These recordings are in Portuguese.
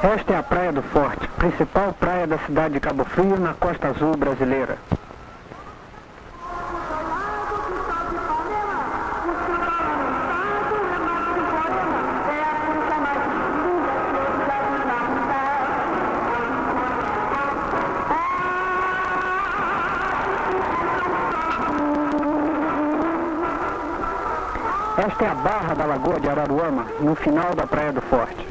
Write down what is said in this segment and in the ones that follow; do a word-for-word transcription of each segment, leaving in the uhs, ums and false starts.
Esta é a Praia do Forte, principal praia da cidade de Cabo Frio, na Costa Azul brasileira. Esta é a barra da Lagoa de Araruama, no final da Praia do Forte.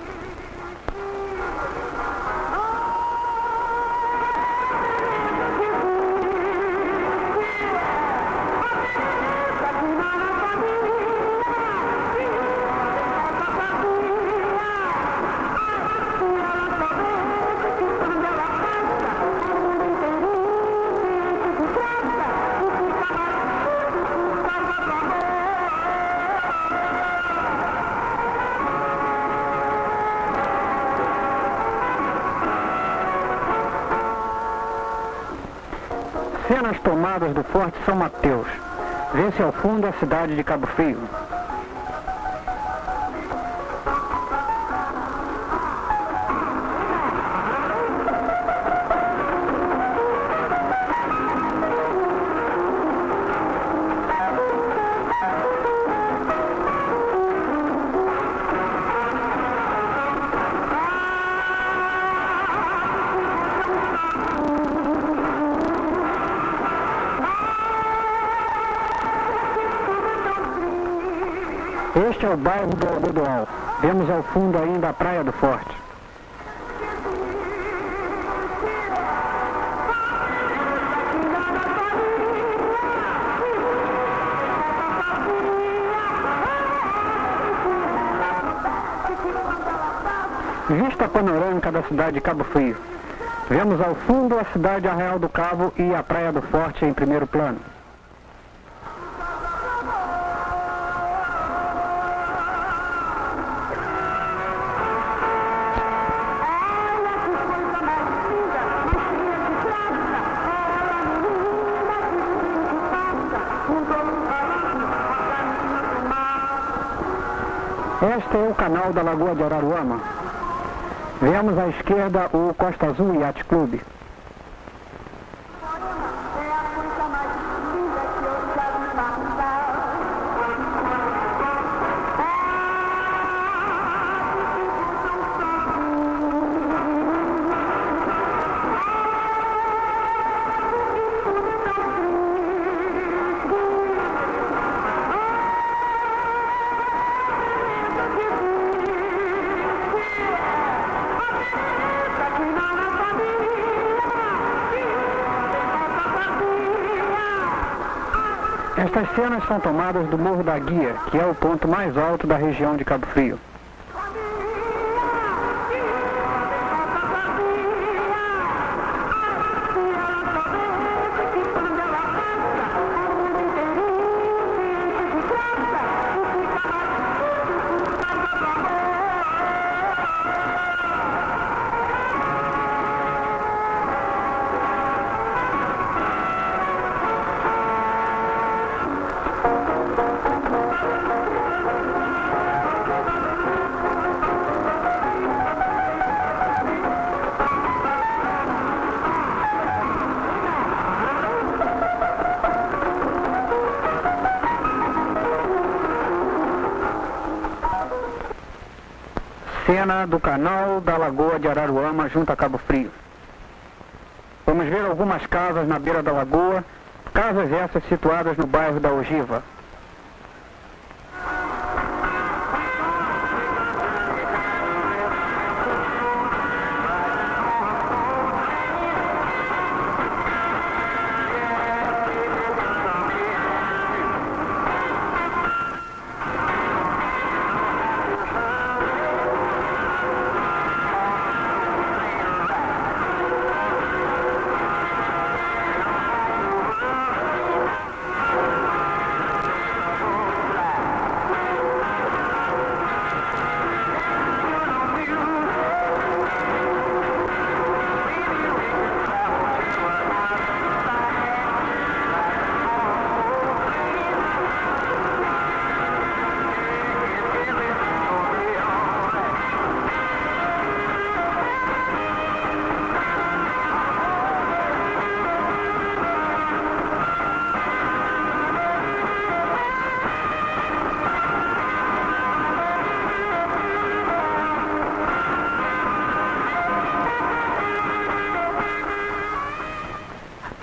Cenas tomadas do Forte São Mateus. Vê-se ao fundo a cidade de Cabo Frio. Este é o bairro do Algodoal. Vemos ao fundo ainda a Praia do Forte. Vista panorâmica da cidade de Cabo Frio. Vemos ao fundo a cidade de Arraial do Cabo e a Praia do Forte em primeiro plano. Este é o canal da Lagoa de Araruama. Vemos à esquerda o Costa Azul Yacht Club. Estas cenas são tomadas do Morro da Guia, que é o ponto mais alto da região de Cabo Frio. Cena do canal da Lagoa de Araruama junto a Cabo Frio. Vamos ver algumas casas na beira da lagoa, casas essas situadas no bairro da Ogiva.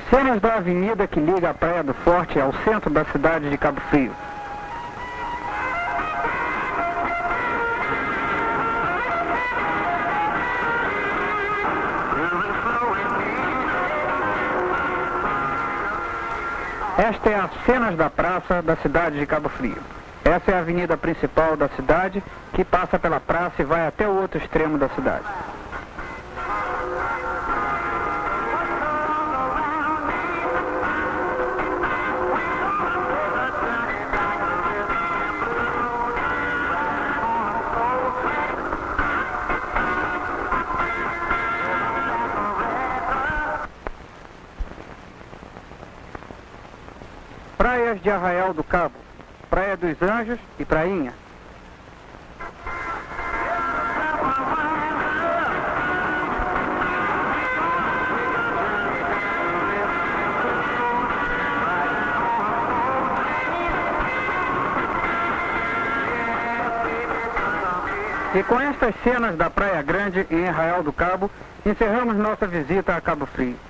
Cenas da avenida que liga a Praia do Forte ao centro da cidade de Cabo Frio. Esta é a cenas da praça da cidade de Cabo Frio. Essa é a avenida principal da cidade, que passa pela praça e vai até o outro extremo da cidade. Praias de Arraial do Cabo, Praia dos Anjos e Prainha. E com estas cenas da Praia Grande em Arraial do Cabo, encerramos nossa visita a Cabo Frio.